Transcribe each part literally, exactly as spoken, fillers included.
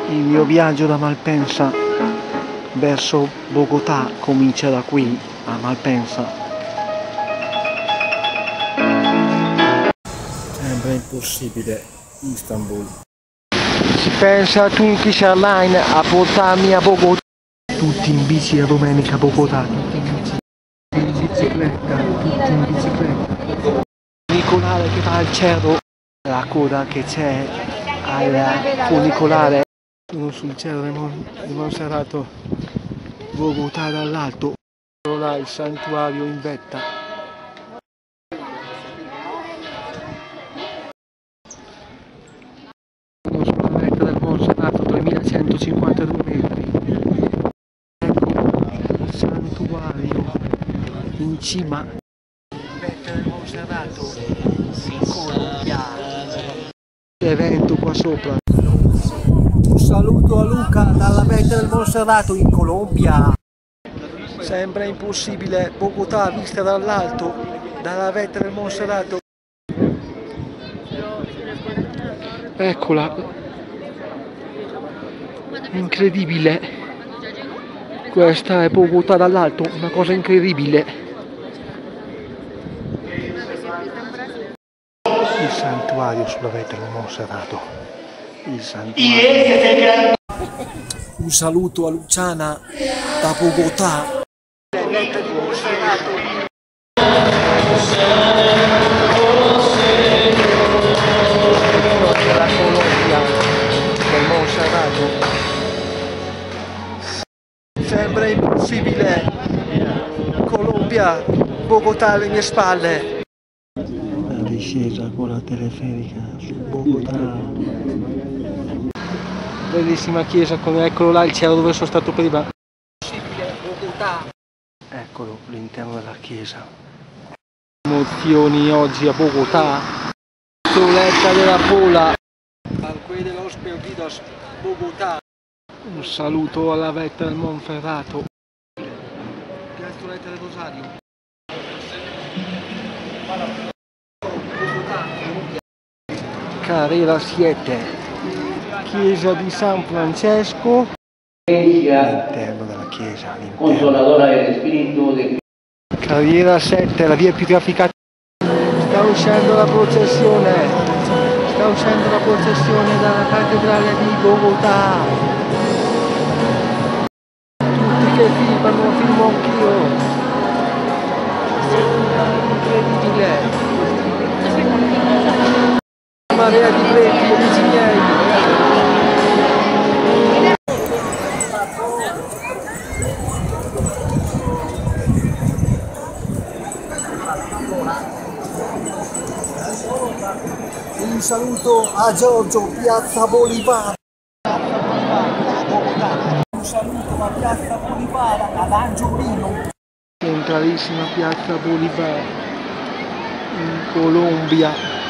Il mio viaggio da Malpensa verso Bogotà comincia da qui, a Malpensa. Sembra impossibile, Istanbul. Si pensa a Turkish Airlines a portarmi a Bogotà. Tutti in bici a domenica a Bogotà, tutti in bici, in bicicletta, tutti in bicicletta. Funicolare che va al cielo, la coda che c'è al funicolare. Sono sul cielo di Monserrato, Bogotà dall'alto. Là il santuario in vetta. Sono sulla vetta del Monserrato, tremilacentocinquantadue metri. Ecco il santuario in cima. Vetta del Monserrato, in Colombia. Evento qua sopra. Un saluto a Luca dalla vetta del Monserrato in Colombia. Sembra impossibile Bogotà vista dall'alto, dalla vetta del Monserrato. Eccola. Incredibile. Questa è Bogotà dall'alto, una cosa incredibile. Il santuario sulla vetta del Monserrato. Il santuario. Un saluto a Luciana da Bogotà. La Colombia del Monserrato. Sembra impossibile. Colombia, Bogotà alle mie spalle. La discesa con la teleferica su Bogotà. Bellissima chiesa, con eccolo là il cielo dove sono stato prima. Eccolo l'interno della chiesa. Emozioni oggi a Bogotà. Soletta della Pola. Parque de los Perdidos, Bogotà. Un saluto alla vetta del Monferrato. Piazzoletta del Rosario. Carrera sette. Chiesa di San Francesco. All'interno della chiesa, all'interno. Carriera sette, la via più trafficata. Sta uscendo la processione. Sta uscendo la processione dalla cattedrale di Bogotà. Tutti che filmano, filmo anch'io. Incredibile. Marea di preti, amici miei. Un saluto a Giorgio, Piazza Bolivar. Un saluto a Piazza Bolivar, ad Angiolino. Centralissima Piazza Bolivar in Colombia,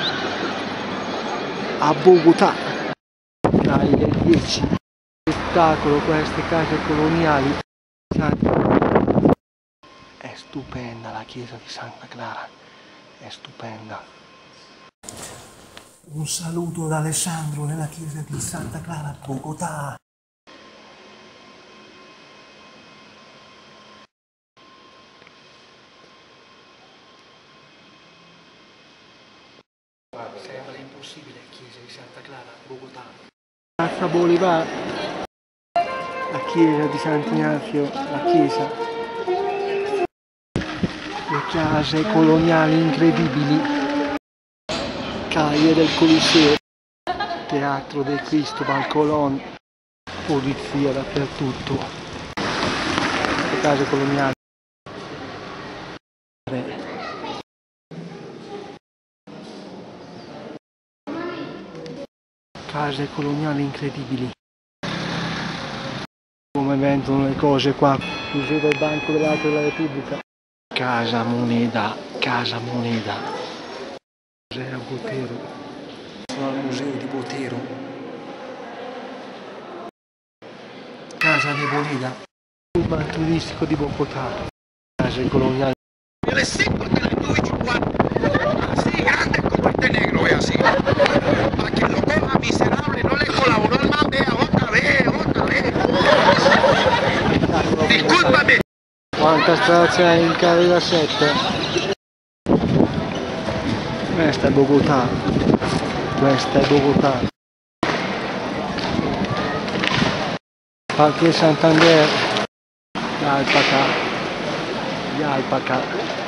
a Bogotà, alle dieci. Spettacolo queste case coloniali. È stupenda la chiesa di Santa Clara, è stupenda. Un saluto da Alessandro nella chiesa di Santa Clara, Bogotà. Sembra impossibile, chiesa di Santa Clara, Bogotà. Piazza Bolivar, la chiesa di Sant'Ignazio, la chiesa. Le case coloniali incredibili. Caie del Coliseo, Teatro del Cristobal Colón, polizia dappertutto, le case coloniali, case coloniali incredibili, come vendono le cose qua, Museo del Banco dell'Arte della Repubblica, Casa Moneda, Casa Moneda. Museo Botero, sono al museo di Botero. Casa de Bonida, urban turistico di Bogotà. Case coloniali. El esempio de la novecientos así grande como este negro, es así. Para que lo coja miserable, no le colaboró al man, vea otra vez. Santa Strada in carriera sette. Questa è Bogotà. Questa è Bogotà. Parque Santander. Alpaca. Gli alpaca.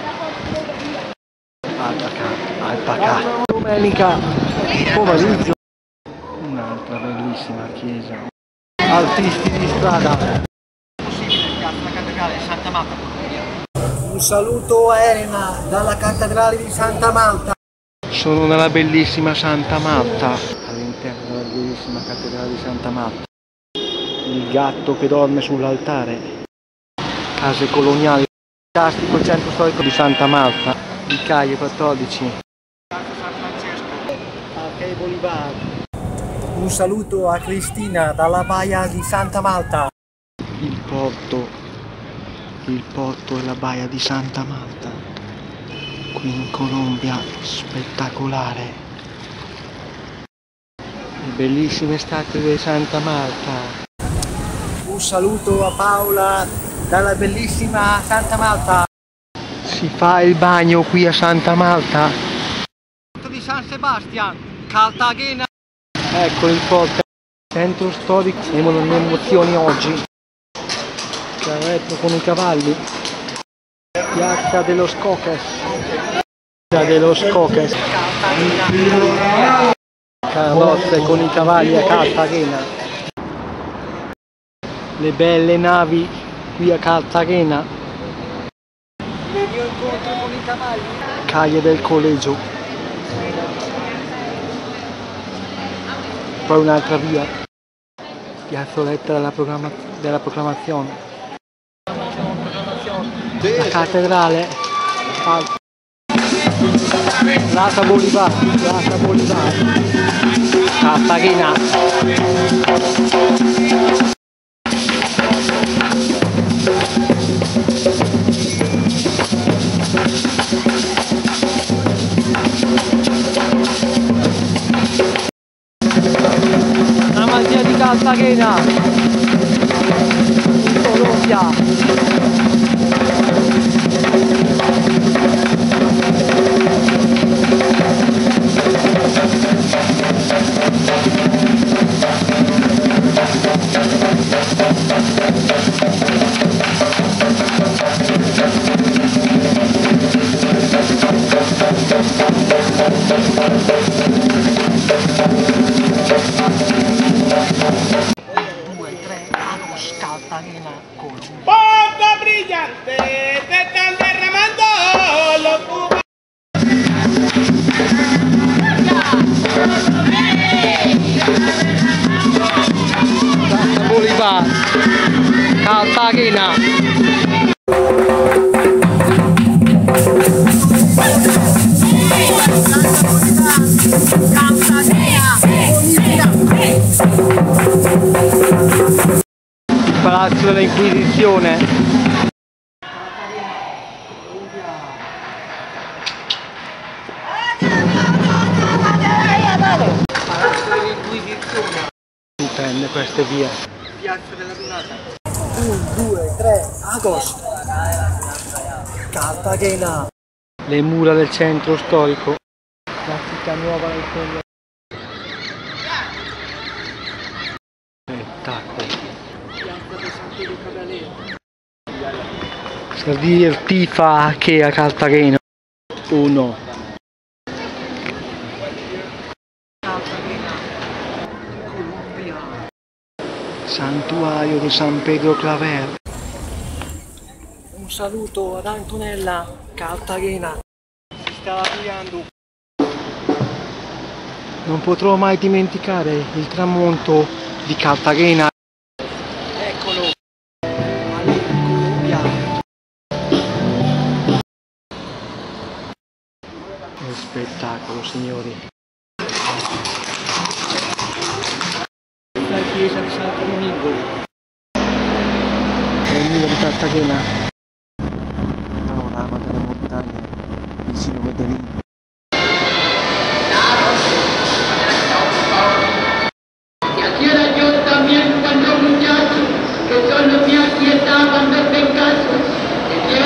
Alpaca. Alpaca. Domenica pomeriggio. Un'altra bellissima chiesa. Artisti di strada. Possibile, piazza cattedrale Santa Marta. Un saluto a Elena dalla cattedrale di Santa Marta. Sono nella bellissima Santa Marta, all'interno della bellissima cattedrale di Santa Marta. Il gatto che dorme sull'altare. Case coloniali. Fantastico centro storico di Santa Marta. Di Calle quattordici. Piazza San Francesco. Parque Bolivar. Un saluto a Cristina dalla baia di Santa Marta. Il porto, il porto e la baia di Santa Marta, qui in Colombia, spettacolare. Le bellissime statue di Santa Marta. Un saluto a Paola dalla bellissima Santa Marta. Si fa il bagno qui a Santa Marta. Di San Sebastian, Cartagena. Ecco il porto, centro storico, siamo le emozioni oggi. Carretto con i cavalli. Piazza dello Scoques. Piazza dello Scoques. Carrozze con i cavalli a Cartagena. Le belle navi qui a Cartagena. Il mio incontro con i cavalli. Calle del Collegio. Poi un'altra via, piazzoletta della, proclama della proclamazione, la cattedrale, Plaza Bolivar, Plaza Bolivar, Cartagena. La magia di Cartagena in Colombia. Cartagena, Colombia. ¡Poco brillante! ¡Te están derramando los cubos! Plaza Bolivar, Cartagena. Il Palazzo dell'Inquisizione. Palazzo dell'Inquisizione. Intende queste vie. Piazza della Donata. uno, due, tre, agosto. Cartagena. Le mura del centro storico. La città nuova del fondo. Spettacolo. Piazza del San Pedro Caballero. Si divertiva che a Cartagena. Uno. Cartagena. Colombia. Santuario di San Pedro Claver. Un saluto ad Antonella, Cartagena. Si sta avviando. Non potrò mai dimenticare il tramonto di Cartagena. Eccolo. Colombia. Che spettacolo, signori. La chiesa di Santo Domingo. Nel Milo di Cartagena. Panorama delle montagne vicino Medellin. Y así era yo también cuando muchacho, que solo me aquietaba en casos.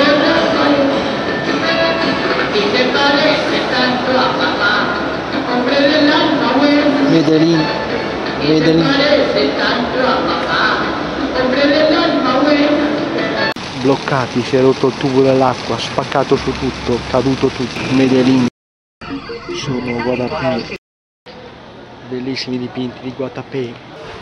Medellin, Medellin. Bloccati, si è rotto il tubo dell'acqua, spaccato su tutto, caduto tutto. Medellin. Sono Guatapé. Bellissimi dipinti di Guatapé.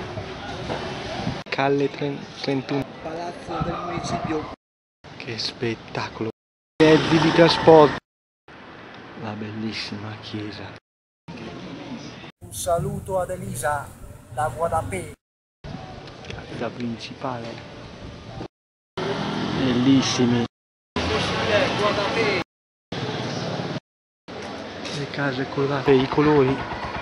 Calle trentuno. Palazzo del municipio. Che spettacolo. Mezzi di trasporto. La bellissima chiesa. Un saluto ad Elisa da Guatapé. Piazza principale. Bellissimi. Guatapé. Le case colorate, i colori.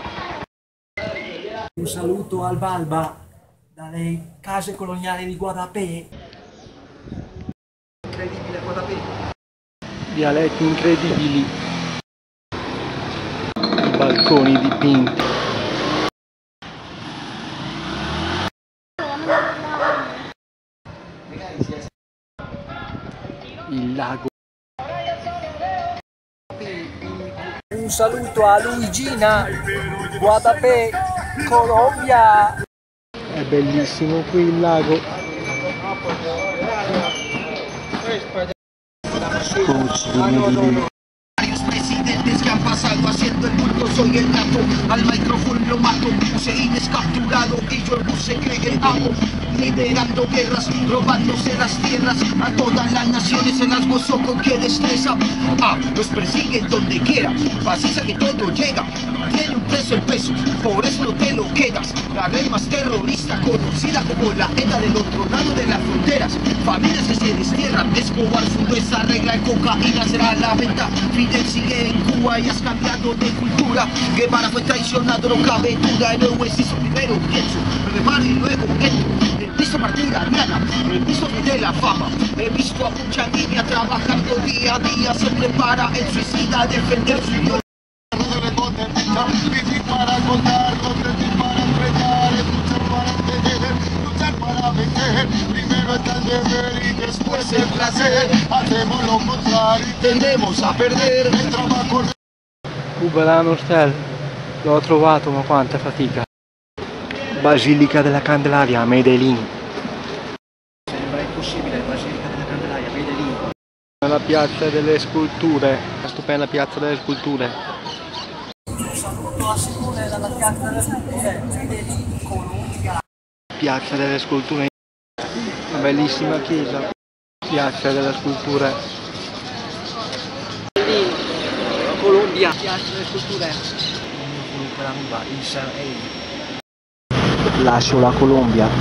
Un saluto al Balba dalle case coloniali di Guatapé. Incredibile Guatapé. Dialetti incredibili. I balconi dipinti. Il lago. Un saluto a Luigina, Guatapé, Colombia. È bellissimo qui il lago. Coach di Medellin. Varios presidentes que han pasado haciendo el bulto, soy el gato, al micrófono lo mato, Hussein es capturado y yo el bus se cree el amo, liderando guerras, robándose las tierras, a todas las naciones se las gozó con qué destreza, ah, los persiguen donde quiera, paciencia que todo llega, tiene un precio el peso, por eso no te lo quedas, la red más terrorista conocida como la ETA del otro lado de las fronteras, familias que se destierran, Escobar fundó esa regla, el cocaína será la venta, Fidel sigue en Cuba y has cambiado de cultura, Guevara fue traicionado, no cabe duda, el héroe se hizo primero, pienso, remar y luego entro, he visto partir a Diana, he visto de la fama, he visto a mucha niña trabajando día a día, se prepara el suicida a defender su idioma. Vivir para contar, competir para enfrentar, es luchar para tener, luchar para vencer. Primero está el deber y después el placer. Hacemos lo contrario y tendemos a perder. El trabajo. Uberano Stel. L'ho trovato, ma quanta fatica. Basilica della Candelaria, Medellin. Sembra impossibile, Basilica della Candelaria, Medellin. La piazza delle sculture. La stupenda piazza delle sculture. Un saluto a Simone dalla piazza delle sculture, Medellin, Colombia. Piazza delle sculture. Una bellissima chiesa. Piazza delle sculture. Colombia, piazza delle sculture. Nicaragua, Israele. Lascio la Colombia.